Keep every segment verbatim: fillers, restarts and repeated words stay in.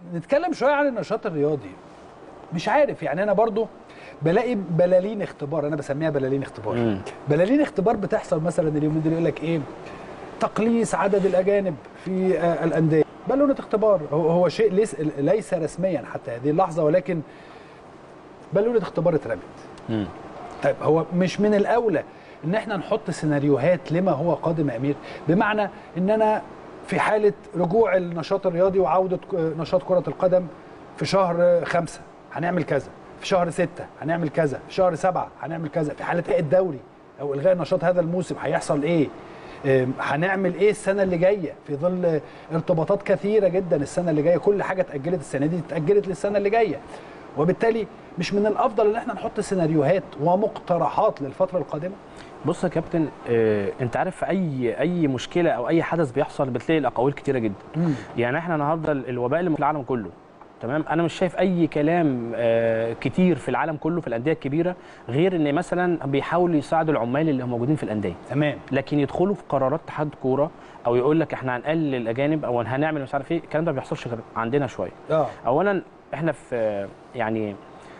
نتكلم شويه عن النشاط الرياضي. مش عارف يعني انا برضو بلاقي بلالين اختبار، انا بسميها بلالين اختبار. مم. بلالين اختبار بتحصل مثلا اليومين دول، يقول لك ايه؟ تقليص عدد الاجانب في آه الانديه. بالونه اختبار، هو, هو شيء ليس ليس رسميا حتى هذه اللحظه، ولكن بالونه اختبار اترمت. طيب هو مش من الاولى ان احنا نحط سيناريوهات لما هو قادم يا امير؟ بمعنى ان انا في حاله رجوع النشاط الرياضي وعوده نشاط كره القدم في شهر خمسة هنعمل كذا، في شهر ستة هنعمل كذا، في شهر سبعة هنعمل كذا، في حاله ايه الدوري او الغاء النشاط هذا الموسم هيحصل ايه؟ هنعمل ايه السنه اللي جايه في ظل ارتباطات كثيره جدا السنه اللي جايه، كل حاجه اتاجلت السنه دي اتاجلت للسنه اللي جايه. وبالتالي مش من الافضل ان احنا نحط سيناريوهات ومقترحات للفتره القادمه؟ بص يا كابتن، آه، انت عارف في اي اي مشكله او اي حدث بيحصل بتلاقي الاقاويل كتيره جدا. مم. يعني احنا النهارده الوباء اللي في العالم كله، تمام، انا مش شايف اي كلام آه كتير في العالم كله في الانديه الكبيره غير ان مثلا بيحاولوا يساعدوا العمال اللي هم موجودين في الانديه، تمام، لكن يدخلوا في قرارات اتحاد كوره او يقول لك احنا هنقلل الاجانب او هنعمل مش عارف ايه، الكلام ده ما بيحصلش غير عندنا شويه. اه اولا احنا في يعني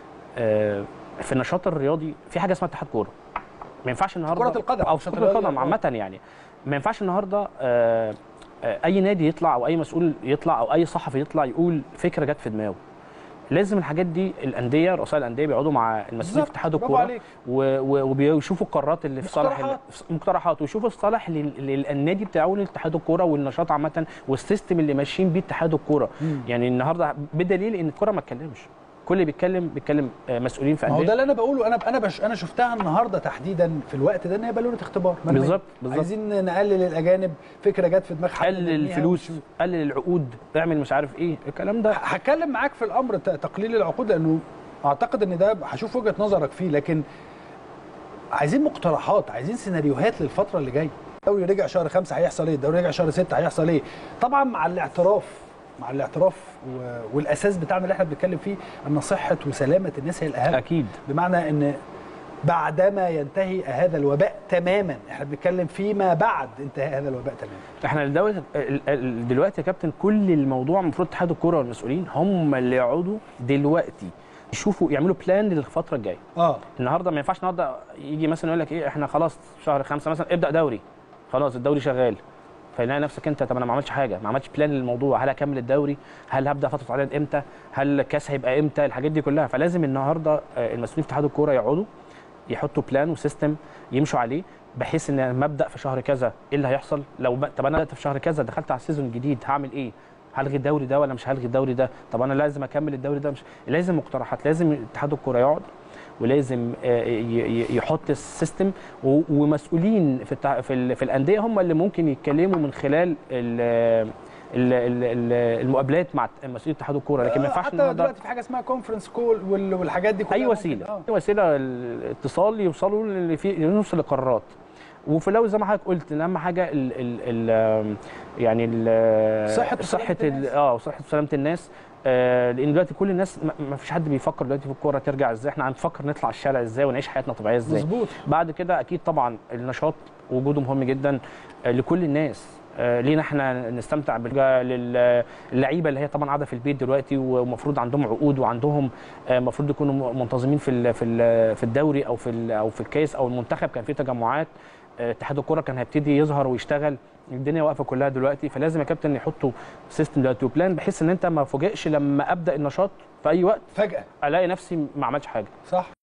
آه في النشاط الرياضي في حاجه اسمها اتحاد كوره. ما ينفعش النهارده كره القدم او كره القدم عامه، يعني ما ينفعش النهارده آه اي نادي يطلع او اي مسؤول يطلع او اي صحفي يطلع يقول فكره جت في دماغه. لازم الحاجات دي الانديه، رؤساء الانديه بيقعدوا مع المسؤولين في اتحاد الكوره وبيشوفوا القرارات اللي في صالح المقترحات، ويشوفوا الصالح للنادي بتاعه لاتحاد الكوره والنشاط عامه والسيستم اللي ماشيين بيه اتحاد الكوره. يعني النهارده بدليل ان الكوره ما اتكلمش، كل اللي بيتكلم بيتكلم مسؤولين في انديه. ما هو ده اللي انا بقوله، انا انا بش انا شفتها النهارده تحديدا في الوقت ده ان هي بالونه اختبار. بالظبط بالظبط، عايزين نقلل الاجانب، فكره جت في دماغ حد، قلل الفلوس، قلل العقود، اعمل مش عارف ايه الكلام ده. هتكلم معاك في الامر تقليل العقود، لانه اعتقد ان ده هشوف وجهه نظرك فيه، لكن عايزين مقترحات، عايزين سيناريوهات للفتره اللي جايه. الدوري رجع شهر خمسة هيحصل ايه؟ الدوري رجع شهر ستة هيحصل ايه؟ طبعا مع الاعتراف مع الاعتراف والاساس بتاعنا اللي احنا بنتكلم فيه ان صحه وسلامه الناس هي الاهم. اكيد، بمعنى ان بعدما ينتهي هذا الوباء تماما، احنا بنتكلم فيما بعد انتهاء هذا الوباء تماما. احنا دلوقتي دلوقتي يا كابتن كل الموضوع المفروض اتحاد الكوره والمسؤولين هم اللي يقعدوا دلوقتي يشوفوا يعملوا بلان للفتره الجايه. اه النهارده ما ينفعش النهارده يجي مثلا يقول لك ايه احنا خلاص شهر خمسة مثلا ابدا دوري، خلاص الدوري شغال، فلاقي نفسك انت طب انا ما عملتش حاجه، ما عملتش بلان للموضوع، هل هكمل الدوري؟ هل هبدا فتره عدد امتى؟ هل الكاس هيبقى امتى؟ الحاجات دي كلها. فلازم النهارده المسؤولين في اتحاد الكوره يقعدوا يحطوا بلان وسيستم يمشوا عليه، بحيث ان لما ابدا في شهر كذا ايه اللي هيحصل؟ لو طب انا بدات في شهر كذا دخلت على السيزون الجديد هعمل ايه؟ هلغي الدوري ده ولا مش هلغي الدوري ده؟ طب انا لازم اكمل الدوري ده مش لازم مقترحات، لازم اتحاد الكوره يقعد ولازم يحط السيستم، ومسؤولين في في الانديه هم اللي ممكن يتكلموا من خلال المقابلات مع مسؤولين اتحاد الكوره. لكن ما ينفعش حتى دلوقتي في حاجه اسمها كونفرنس كول والحاجات دي كلها، اي وسيله آه. اي وسيله الاتصال يوصلوا اللي في يوصل لقرارات. وفي الاول زي ما حضرتك قلت ان اهم حاجه ال ال يعني ال صحه صحه اه وصحه وسلامه الناس. آه لان دلوقتي كل الناس ما فيش حد بيفكر دلوقتي في الكوره ترجع ازاي، احنا هنفكر نطلع الشارع ازاي ونعيش حياتنا طبيعيه ازاي. مظبوط. بعد كده اكيد طبعا النشاط وجوده مهم جدا آه لكل الناس. آه لينا احنا نستمتع باللعيبه اللي هي طبعا قاعده في البيت دلوقتي ومفروض عندهم عقود وعندهم المفروض آه يكونوا منتظمين في في في الدوري او في او في الكاس او المنتخب. كان في تجمعات، اتحاد الكوره كان هيبتدي يظهر ويشتغل، الدنيا واقفه كلها دلوقتي. فلازم يا كابتن يحطوا سيستم دلوقتي وبلان بحيث ان انت ما فوجئش لما ابدا النشاط في اي وقت فجاه الاقي نفسي ما عملتش حاجه. صح.